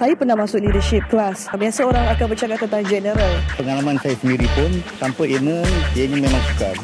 Saya pernah masuk leadership class. Biasa orang akan bercakap tentang general. Pengalaman saya sendiri pun, tanpa ilmu, ianya memang sukar.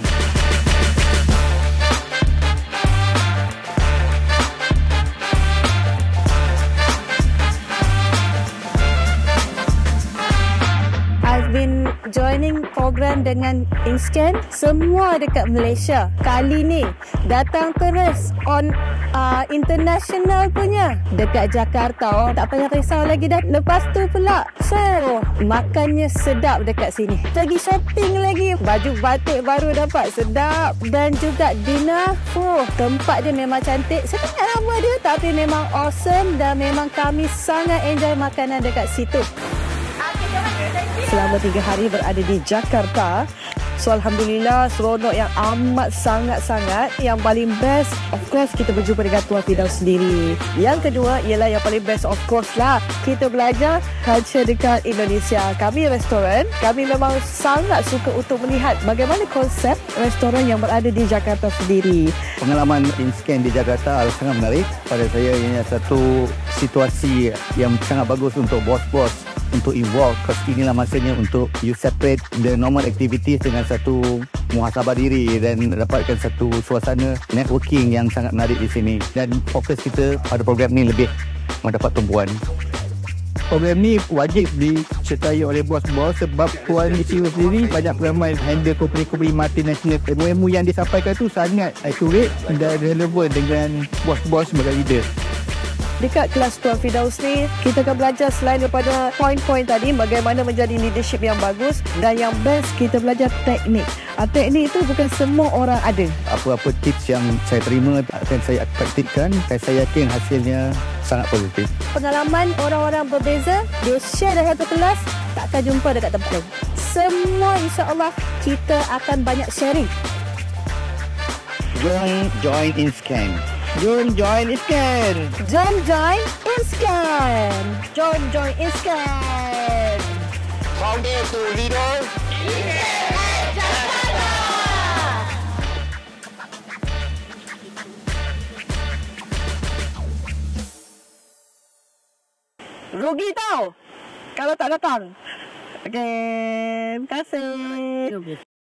I've been joining program dengan Inscan, semua dekat Malaysia. Kali ni datang terus on international punya dekat Jakarta. Tak payah risau lagi dah. Lepas tu pula, sir, makannya sedap dekat sini. Lagi shopping lagi. Baju batik baru dapat, sedap. Dan juga dinner, tempat dia memang cantik. Saya tak ingat nama dia, tapi memang awesome dan memang kami sangat enjoy makanan dekat situ. Selama 3 hari berada di Jakarta. So, Alhamdulillah, seronok yang amat sangat-sangat. Yang paling best, of course, kita berjumpa dengan Tuan Firdaus sendiri. Yang kedua, ialah yang paling best, of course lah, kita belajar culture dekat Indonesia. Kami restoran, kami memang sangat suka untuk melihat bagaimana konsep restoran yang berada di Jakarta sendiri. Pengalaman Inscan di Jakarta sangat menarik. Pada saya, ini satu situasi yang sangat bagus untuk bos-bos untuk involve, because inilah masanya untuk you separate the normal activities dengan satu muhasabah diri dan dapatkan satu suasana networking yang sangat menarik di sini. Dan fokus kita pada program ni lebih mendapat tumpuan. Program ni wajib disertai oleh bos-bos sebab Tuan Isiwa sendiri banyak pengalaman handle company-company multinational. Ilmu yang disampaikan tu sangat accurate dan relevan dengan bos-bos sebagai leader. Dekat kelas Tuan Firdaus ni, kita akan belajar selain daripada poin-poin tadi, bagaimana menjadi leadership yang bagus, dan yang best, kita belajar teknik. Teknik itu bukan semua orang ada. Apa-apa tips yang saya terima akan saya praktikkan dan saya yakin hasilnya sangat positif. Pengalaman orang-orang berbeza, dia share dalam satu kelas, takkan jumpa dekat tempat lain. Semua insya-Allah kita akan banyak sharing. Join Inscan. Join Inscan. Join Inscan. Join Inscan. Founder to leader. Rugi tau kalau tak datang. Okey, terima kasih.